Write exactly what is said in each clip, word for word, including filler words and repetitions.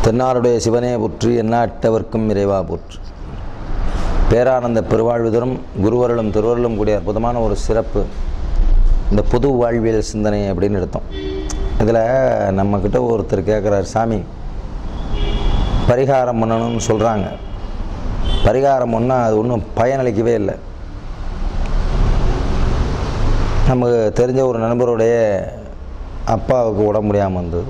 தென்னாருடைய சிவனே போற்றி, எந்நாட்டவர்க்கும் இறைவா போற்றி. பேரானந்த பெருவாழ்வு தரும் குருவருளும் திருவருளும் கூடிய அற்புதமான ஒரு சிறப்பு இந்த பொது வாழ்வியல் சிந்தனை அப்படின்னு எடுத்தோம். இதில் நம்மக்கிட்ட ஒருத்தர் கேட்குறாரு, சாமி பரிகாரம் பண்ணணும்னு சொல்கிறாங்க, பரிகாரம் ஒன்றா அது ஒன்றும் பயனளிக்கவே இல்லை. நமக்கு தெரிஞ்ச ஒரு நண்பருடைய அப்பாவுக்கு உடம்பு முடியாமல் வந்தது.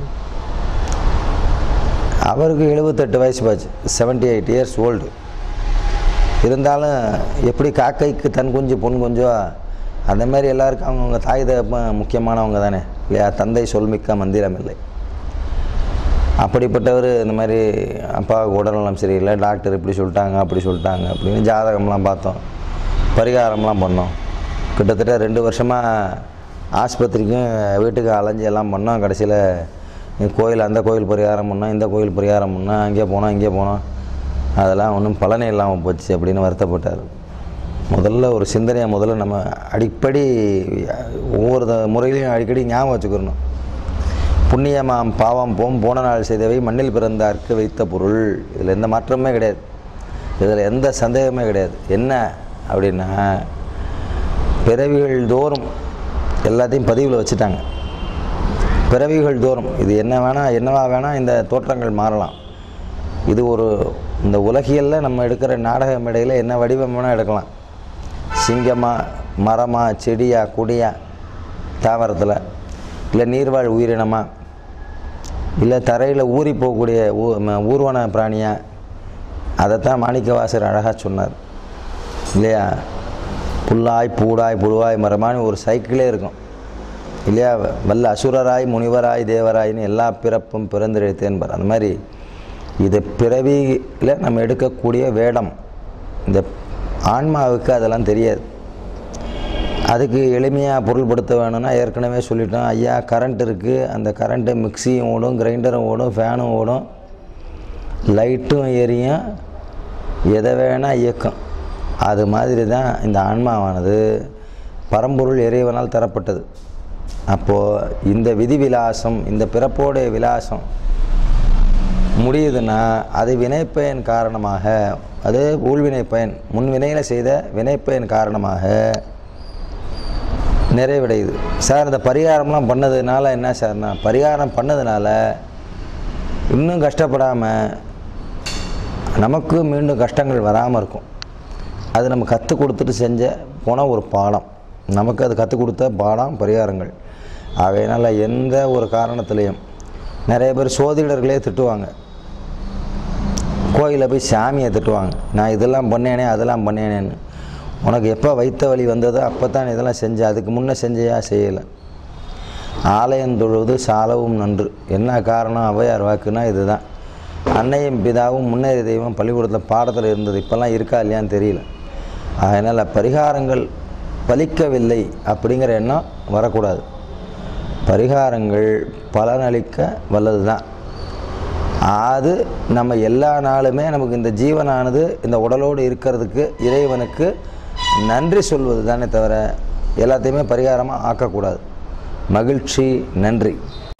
அவருக்கு எழுபத்தெட்டு வயசு பாச்சு, செவன்ட்டி எயிட் இயர்ஸ் ஓல்டு. இருந்தாலும் எப்படி காக்கைக்கு தன் குஞ்சு பொன் குஞ்சோ அந்த மாதிரி எல்லாருக்கும் அவங்கவுங்க தாய் தகப்பன் முக்கியமானவங்க தானே இல்லையா? தந்தை சொல்மிக்க மந்திரம் இல்லை. அப்படிப்பட்டவர் இந்த மாதிரி அப்பாவுக்கு உடல்நலம் சரியில்லை, டாக்டர் இப்படி சொல்லிட்டாங்க அப்படி சொல்லிட்டாங்க அப்படின்னு ஜாதகம்லாம் பார்த்தோம், பரிகாரம்லாம் பண்ணோம். கிட்டத்தட்ட ரெண்டு வருஷமாக ஆஸ்பத்திரிக்கும் வீட்டுக்கு அலைஞ்சி எல்லாம் பண்ணோம். கடைசியில் கோயில் அந்த கோயில் பரிகாரம் பண்ணோம், இந்த கோயில் பரிகாரம் பண்ணோம், அங்கே போனோம் இங்கே போனோம், அதெல்லாம் ஒன்றும் பலனே இல்லாமல் போச்சு அப்படின்னு வருத்தப்பட்டார். முதல்ல ஒரு சிந்தனையை முதல்ல நம்ம அடிக்கடி ஒவ்வொரு முறையிலையும் அடிக்கடி ஞாபகம் வச்சுக்கிறணும். புண்ணியமாம் பாவம் போம் போன நாள் செய்தவை மண்ணில் பிறந்த அற்க வைத்த பொருள். இதில் எந்த மாற்றமே கிடையாது, இதில் எந்த சந்தேகமே கிடையாது. என்ன அப்படின்னா, பிறவிகள் தோறும் எல்லாத்தையும் பதிவில் வச்சுட்டாங்க. பிறவிகள் தோறும் இது என்ன வேணால் என்னவா வேணால் இந்த தோற்றங்கள் மாறலாம். இது ஒரு இந்த உலகியலில் நம்ம எடுக்கிற நாடக மேடையில் என்ன வடிவம் வேணால் எடுக்கலாம். சிங்கமாக, மரமாக, செடியாக, கொடியாக, தாவரத்தில், இல்லை நீர்வாழ் உயிரினமாக, இல்லை தரையில் ஊறி போகக்கூடிய ஊ ஊர்வன பிராணியாக. அதைத்தான் மாணிக்கவாசர் அழகாக சொன்னார் இல்லையா? புல்லாய் பூடாய் புழுவாய் மரமானு ஒரு சைக்கிளே இருக்கும் இல்லையா? வல்ல அசுரராய் முனிவராய் தேவராயின்னு எல்லா பிறப்பும் பிறந்திழைத்தேன்பார். அந்த மாதிரி இது பிறவியில் நம்ம எடுக்கக்கூடிய வேடம். இந்த ஆன்மாவுக்கு அதெல்லாம் தெரியாது. அதுக்கு எளிமையாக பொருள்படுத்த வேணும்னா ஏற்கனவே சொல்லிட்டோம் ஐயா, கரண்ட் இருக்குது, அந்த கரண்ட்டு மிக்சியும் ஓடும், கிரைண்டரும் ஓடும், ஃபேனும் ஓடும், லைட்டும் எரியும், எதை வேணால் இயக்கம். அது மாதிரி தான் இந்த ஆன்மாவானது பரம்பொருள் இறைவனால் தரப்பட்டது. அப்போது இந்த விதி விலாசம், இந்த பிறப்போடைய விலாசம் முடியுதுன்னா அது வினைப்பயன் காரணமாக, அது ஊழ்வினை பயன், முன்வினையில் செய்த வினைப்பயன் காரணமாக நிறைவடையுது. சார் இந்த பரிகாரம்லாம் பண்ணதுனால என்ன சார்னா, பரிகாரம் பண்ணதுனால இன்னும் கஷ்டப்படாமல் நமக்கு மீண்டும் கஷ்டங்கள் வராமல் இருக்கும். அது நம்ம கற்றுக் கொடுத்துட்டு செஞ்ச போன ஒரு பாடம், நமக்கு அது கற்றுக் கொடுத்த பாடம் பரிகாரங்கள். ஆகையினால் எந்த ஒரு காரணத்துலேயும் நிறைய பேர் சோதிடர்களே திட்டுவாங்க, கோயிலில் போய் சாமியை திட்டுவாங்க, நான் இதெல்லாம் பண்ணேனே அதெல்லாம் பண்ணேனேன்னு. உனக்கு எப்போ வைத்த வலி வந்ததோ அப்போ தான் இதெல்லாம் செஞ்ச, அதுக்கு முன்னே செஞ்சையா செய்யலை. ஆலயம் தொழுவது சாலவும் நன்று. என்ன காரணம்? ஔவையார் வாக்குன்னா இதுதான். அன்னையும் பிதாவும் முன்னேறி தெய்வம் பள்ளிக்கூடத்தில் பாடத்தில் இருந்தது, இப்போல்லாம் இருக்கா இல்லையான்னு தெரியல. அதனால் பரிகாரங்கள் பலிக்கவில்லை அப்படிங்கிற எண்ணம் வரக்கூடாது. பரிகாரங்கள் பலனளிக்க வல்லது தான். அது நம்ம எல்லா நாளுமே நமக்கு இந்த ஜீவனானது இந்த உடலோடு இருக்கிறதுக்கு இறைவனுக்கு நன்றி சொல்வது தானே தவிர எல்லாத்தையுமே பரிகாரமாக ஆக்கக்கூடாது. மகிழ்ச்சி, நன்றி.